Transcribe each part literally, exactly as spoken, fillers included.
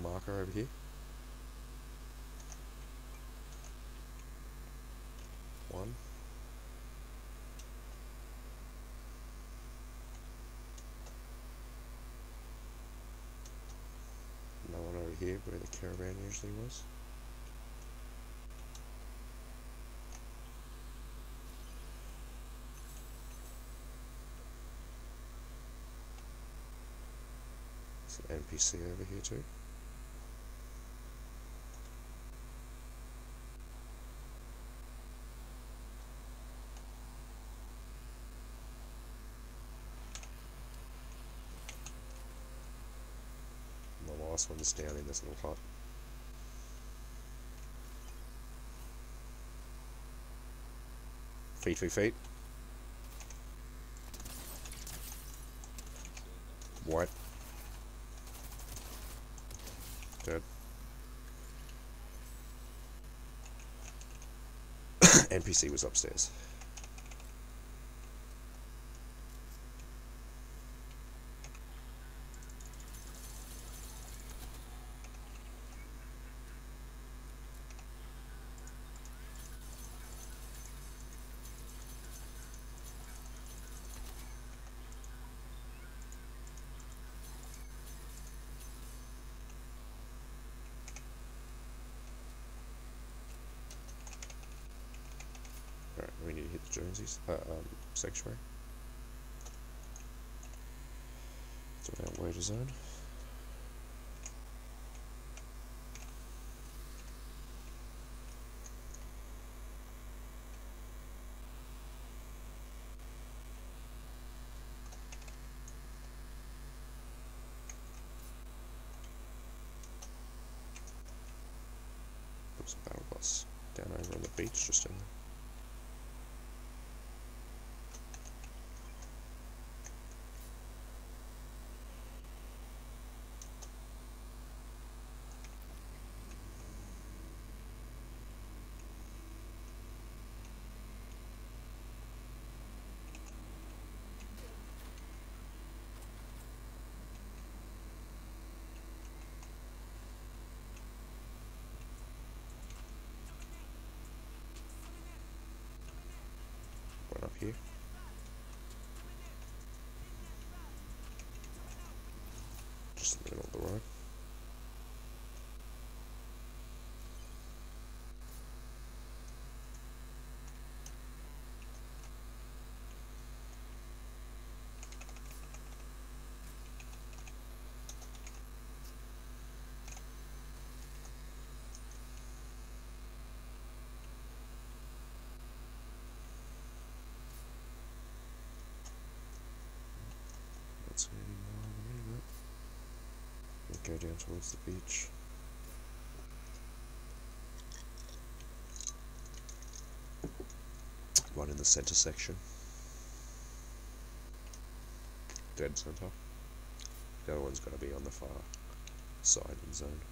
marker over here. One. Another one over here where the caravan usually was. There's an N P C over here too. The last one's down in this little hut. Feet, feet, feet. White. Dead. N P C was upstairs. Alright, we need to hit the Jonesies. Uh, um, Sanctuary. So now wager zone. Put some battle bus down over on the beach, just in there. One up here. Just in the middle of the road. That's any more than me, but we'll go down towards the beach. One in the center section. Dead center. The other one's got to be on the far side of the zone.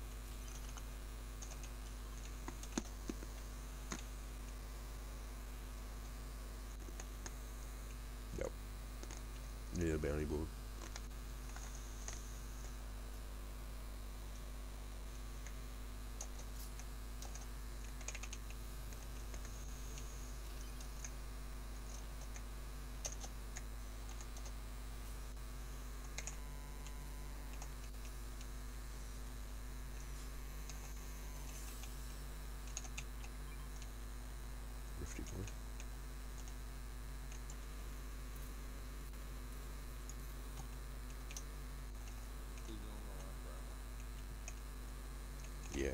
Yep. Need a bounty board. Rifty boy. Yeah.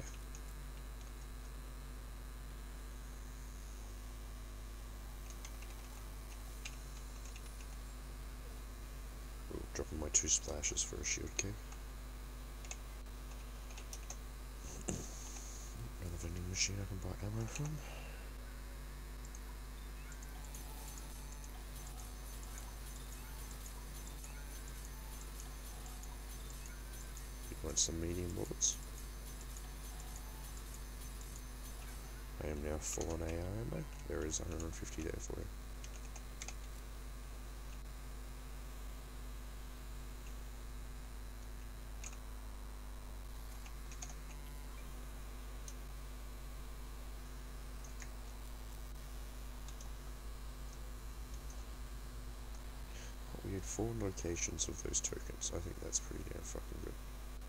Ooh, dropping my two splashes for a shield key. Another vending machine I can buy ammo from. You want some medium bullets? I am now full on A R ammo. There is one hundred fifty there for you. four locations of those tokens. I think that's pretty damn fucking good.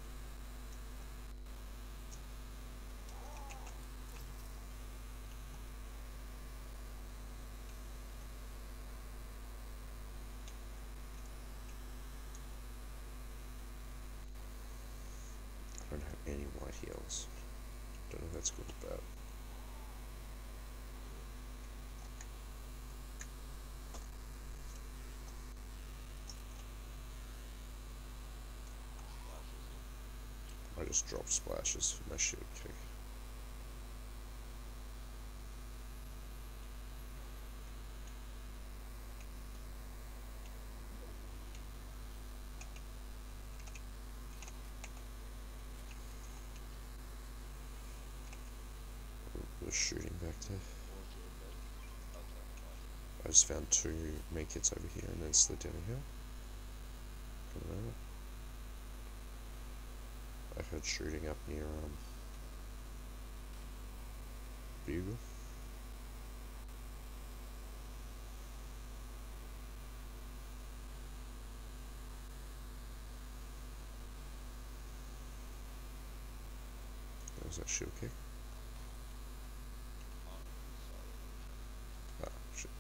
I don't have any white heals. Don't know if that's good or bad. I just dropped splashes for my shield kick. Was shooting back there. I just found two medkits over here and then slid down a hill. Coming over. I heard shooting up near um Bugle. That was that shield kick. Ah, shit.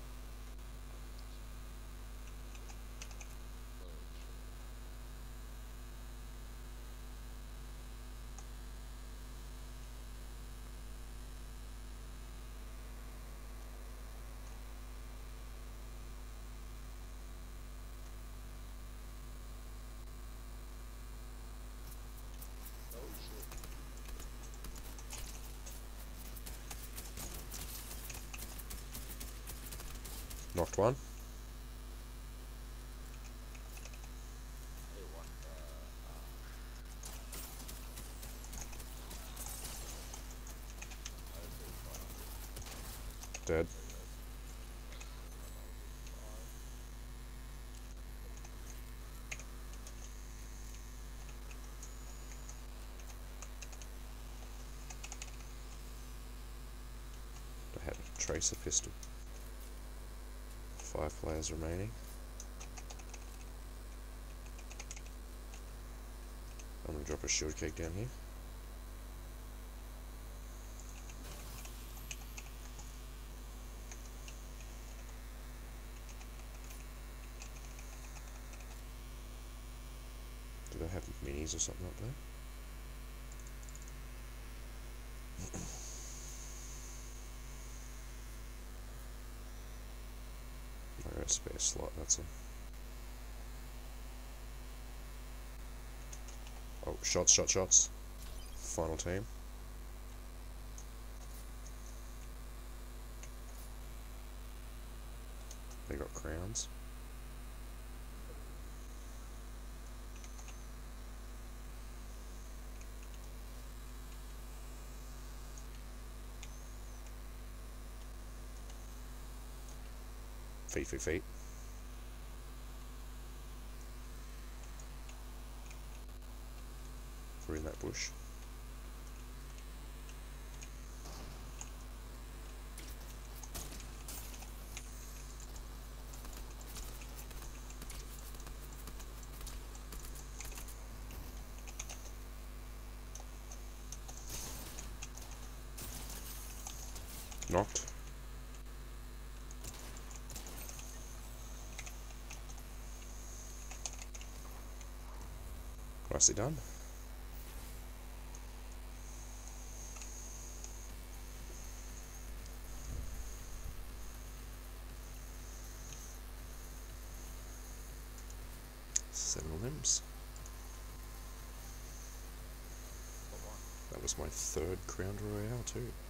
Knocked one. Dead. I had a tracer pistol. Five players remaining. I'm gonna drop a shield cake down here. Do they have minis or something up there? I got a spare slot, that's all. Oh, shots, shots, shots. Final team. They got crowns. Feet, feet, feet. We're in that bush. Knocked. Nicely done. Seven limbs. That was my third Crown Royale too.